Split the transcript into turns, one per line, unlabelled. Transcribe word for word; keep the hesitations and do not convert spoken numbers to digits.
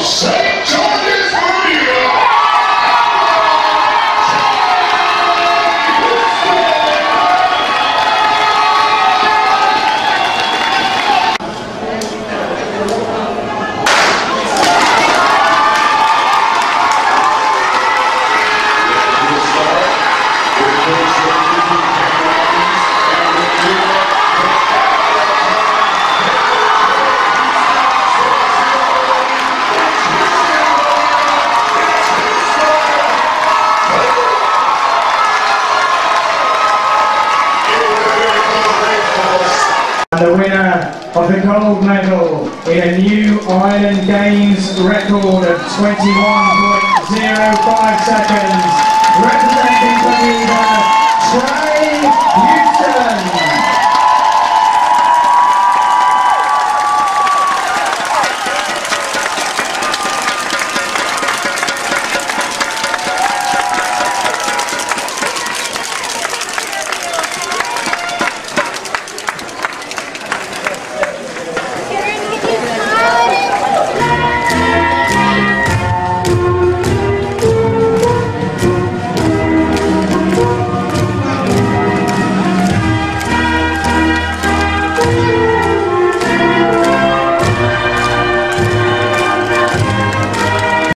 Saint George's, Bermuda.
The winner of the gold medal in a new Island Games record of twenty-one point zero five seconds, representing Bermuda, Tre Houston.